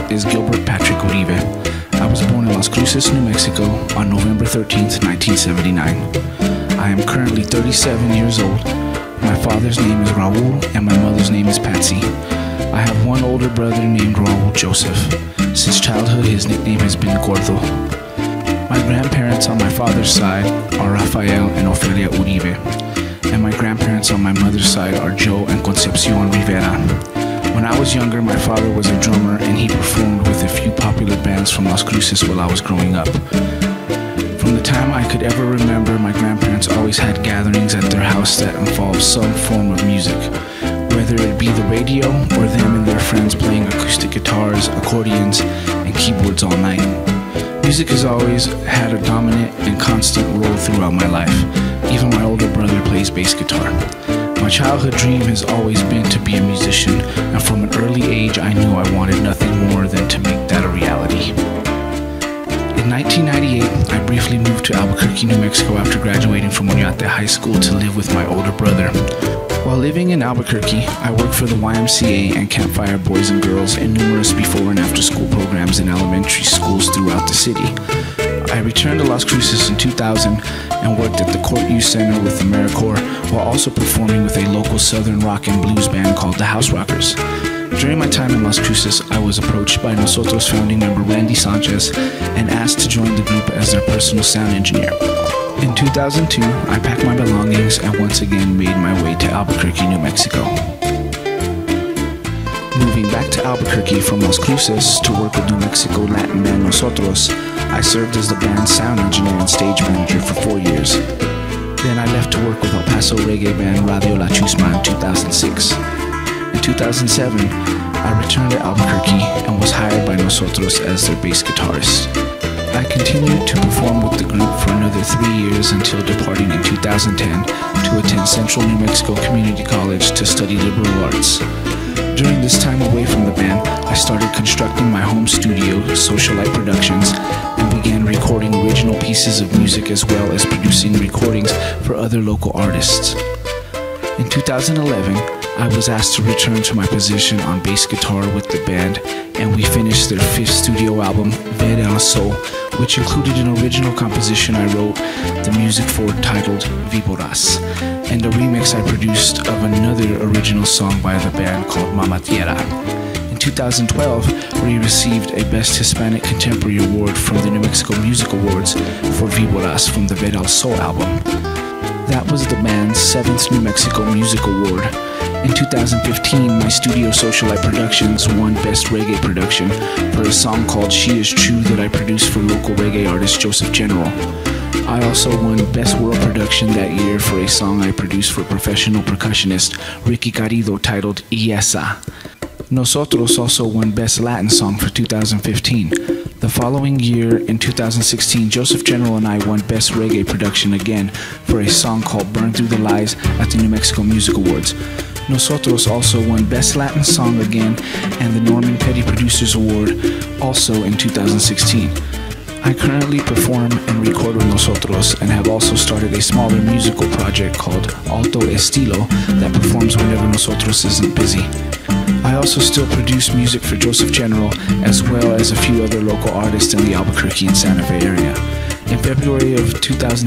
is Gilbert Patrick Uribe. I was born in Las Cruces, New Mexico on November 13th, 1979. I am currently 37 years old. My father's name is Raul and my mother's name is Patsy. I have one older brother named Raul Joseph. Since childhood, his nickname has been Gordo. My grandparents on my father's side are Rafael and Ofelia Uribe, and my grandparents on my mother's side are Joe and Concepcion Rivera. When I was younger, my father was a drummer and he performed with a few popular bands from Las Cruces while I was growing up. From the time I could ever remember, my grandparents always had gatherings at their house that involved some form of music, whether it be the radio or them and their friends playing acoustic guitars, accordions, and keyboards all night. Music has always had a dominant and constant role throughout my life. Even my older brother plays bass guitar. My childhood dream has always been to be a musician, and from an early age I knew I wanted nothing more than to make that a reality. In 1998, I briefly moved to Albuquerque, New Mexico after graduating from Oñate High School to live with my older brother. While living in Albuquerque, I worked for the YMCA and Campfire Boys and Girls in numerous before and after school programs in elementary schools throughout the city. I returned to Las Cruces in 2000 and worked at the Court Youth Center with AmeriCorps while also performing with a local southern rock and blues band called the House Rockers. During my time in Las Cruces, I was approached by Nosotros founding member Randy Sanchez and asked to join the group as their personal sound engineer. In 2002, I packed my belongings and once again made my way to Albuquerque, New Mexico. Moving back to Albuquerque from Las Cruces to work with New Mexico Latin band Nosotros, I served as the band's sound engineer and stage manager for 4 years. Then I left to work with El Paso reggae band Radio La Chusma in 2006. In 2007, I returned to Albuquerque and was hired by Nosotros as their bass guitarist. I continued to perform with the group for another 3 years until departing in 2010 to attend Central New Mexico Community College to study liberal arts. During this time away from the band, I started constructing my home studio, Socialite Productions, and began recording original pieces of music as well as producing recordings for other local artists. In 2011, I was asked to return to my position on bass guitar with the band, and we finished their 5th studio album, Ver el Sol, which included an original composition I wrote the music for titled Víboras, and a remix I produced of another original song by the band called Mama Tierra. In 2012, we received a Best Hispanic Contemporary Award from the New Mexico Music Awards for Víboras from the Ver el Sol album. That was the band's 7th New Mexico Music Award. In 2015, my studio Socialite Productions won Best Reggae Production for a song called She Is True that I produced for local reggae artist Joseph General. I also won Best World Production that year for a song I produced for professional percussionist Ricky Garrido titled Iesa. Nosotros also won Best Latin Song for 2015. The following year, in 2016, Joseph General and I won Best Reggae Production again for a song called Burn Through the Lies at the New Mexico Music Awards. Nosotros also won Best Latin Song again and the Norman Petty Producers Award also in 2016. I currently perform and record with Nosotros and have also started a smaller musical project called Alto Estilo that performs whenever Nosotros isn't busy. I also still produce music for Joseph General as well as a few other local artists in the Albuquerque and Santa Fe area. In February of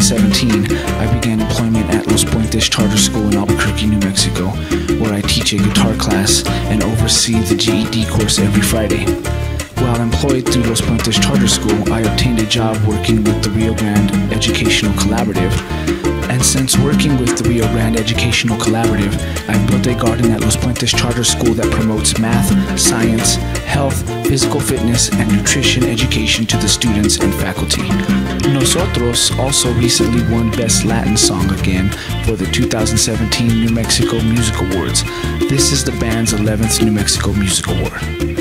2017, I began employment at Los Puentes Charter School in Albuquerque, New Mexico, where I teach a guitar class and oversee the GED course every Friday. While employed through Los Puentes Charter School, I obtained a job working with the Rio Grande Educational Collaborative. And since working with the Rio Grande Educational Collaborative, I've built a garden at Los Puentes Charter School that promotes math, science, health, physical fitness, and nutrition education to the students and faculty. Nosotros also recently won Best Latin Song again for the 2017 New Mexico Music Awards. This is the band's 11th New Mexico Music Award.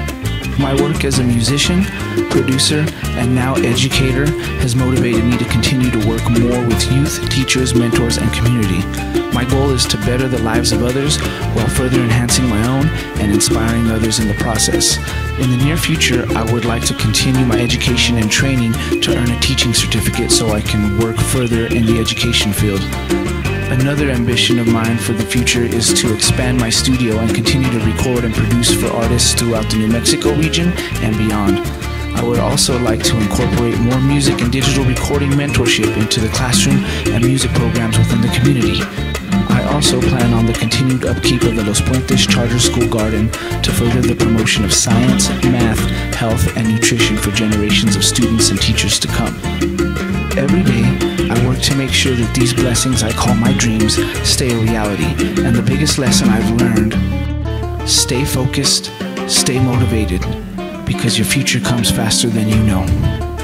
My work as a musician, producer, and now educator has motivated me to continue to work more with youth, teachers, mentors, and community. My goal is to better the lives of others while further enhancing my own and inspiring others in the process. In the near future, I would like to continue my education and training to earn a teaching certificate so I can work further in the education field. Another ambition of mine for the future is to expand my studio and continue to record and produce for artists throughout the New Mexico region and beyond. I would also like to incorporate more music and digital recording mentorship into the classroom and music programs within the community. I also plan on the continued upkeep of the Los Puentes Charter School Garden to further the promotion of science, math, health, and nutrition for generations of students and teachers to come. Every day, I work to make sure that these blessings I call my dreams stay a reality. And the biggest lesson I've learned, stay focused, stay motivated, because your future comes faster than you know.